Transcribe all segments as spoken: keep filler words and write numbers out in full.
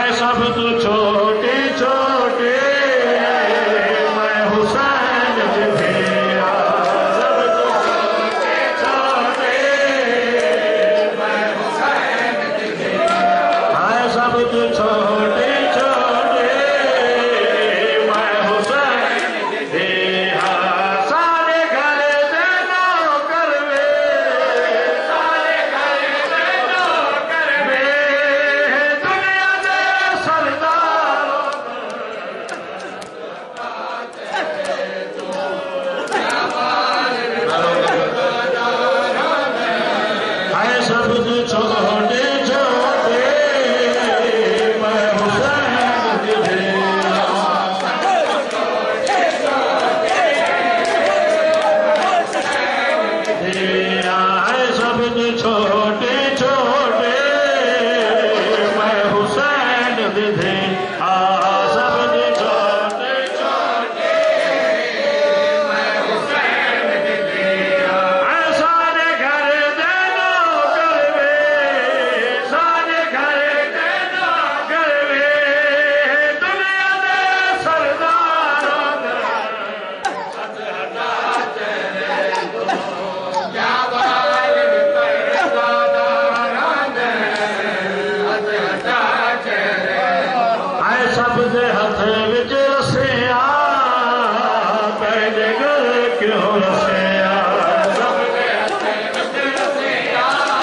सब तो छोटे छोटे मैं हुसैन दिधिया, सब तो छोटे छोटे मैं हुसैन दिधिया, हाय सब तो छोटे छोटे मैं हुसैन दिधिया। सारे घर दे नौकर वे, सारे घर दे नौकर वे, दुनिया दे सरदारों हाय सब तो छोटे छोटे मैं हुसैन दिधिया, दिधिया, हाय सब तो छोटे छोटे मैं हुसैन दिधिया, सब तो छोटे छोटे मैं हुसैन दिधिया। हाय सारे घर दे नौकर वे, सारे घर दे नौकर वे, दुनिया दे सरदारों दे हथ हटा चले तो, क्या बाल पैदादारां दे हथ हटा चले। हाय सब दे हथ विच रसिया, तेरे घर क्यों रसिया, सब दे हथ विच रसिया,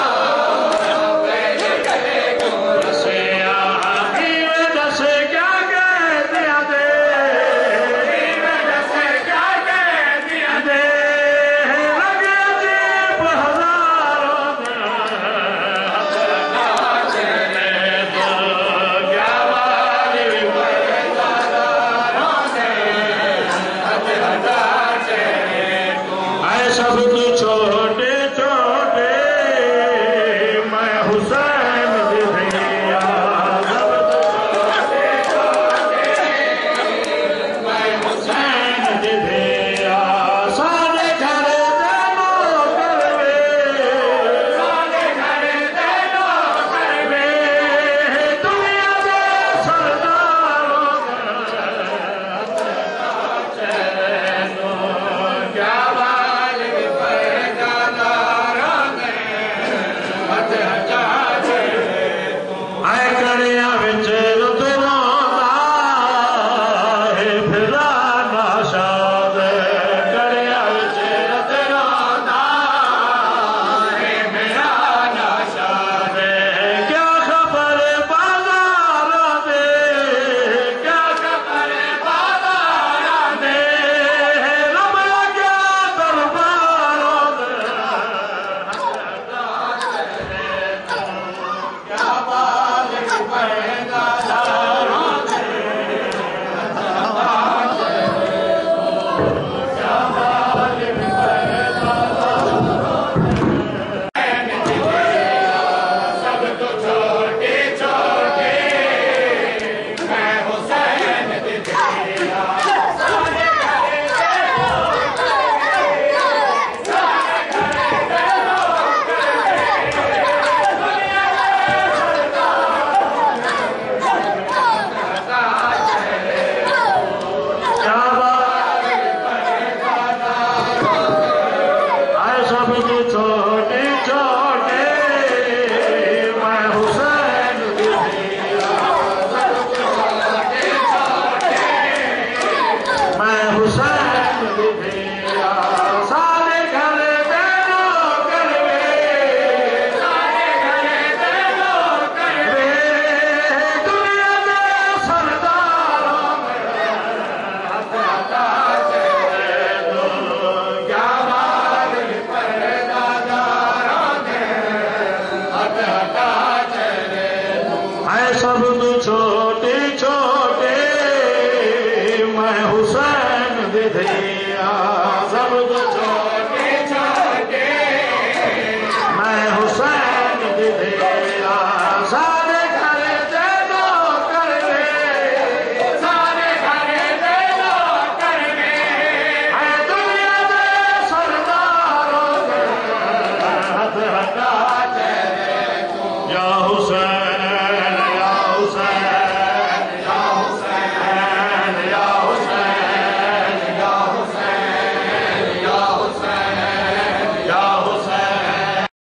तेरे घर क्यों रसिया। इवें दस क्या कह दिया दे, इवें दस क्या कह दिया दे, रग अजीब हजारों दे हथ हटा चले तो, क्या बाल पैदादारां दे हथ हटा चले तो। हाय सब तो छोटे छोटे मैं हुसैन दिधिया, सब तो छोटे छोटे मैं हुसैन दिधिया। सारे घर दे नौकर वे, सारे घर दे नौकर वे, दुनिया दे सरदारों दे हथ हटा चले तो, क्या बाल पैदादारां दे हथ हटा चले तो। हाय कड़िया विच रुत रोंदा है फिरा नाशाद, कड़िया विच रुत रोंदा है फिरा नाशाद। क्या खबर बाजारों दे, क्या खबर बाजारों दे, रब लग्या दरबारों दे हथ हटा चले तो, क्या बाल पैदादारां दे हथ हटा चले तो, क्या बाल पैदादारां सब तो छोटे छोटे मैं हुसैन दिधिया, सारे घर दे नौकर वे, सारे घर दे नौकर वे, दुनिया दे सरदारों दे हटा चले तो, क्या बाल पैदादारां दे हाय सब तो छोटे छोटे मैं हुसैन दिधिया, सब तो छोटे छोटे मैं हुसैन दिधिया। सारे घर दे नौकर वे, सारे घर दे नौकर वे, दुनिया दे सरदारों दे हथ हटा चले तो, क्या बाल पैदादारां दे हथ हटा चले तो। हाय सब तो छोटे छोटे मैं हुसैन दिधिया, सब तो छोटे छोटे मैं हुसैन दिधिया।